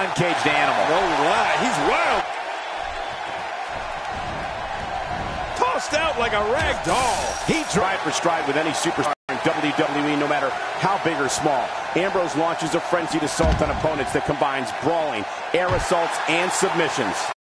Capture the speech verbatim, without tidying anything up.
uncaged animal. No lie, he's wild. Tossed out like a rag doll. He stride for stride with any superstar in W W E, no matter how big or small. Ambrose launches a frenzied assault on opponents that combines brawling, air assaults, and submissions.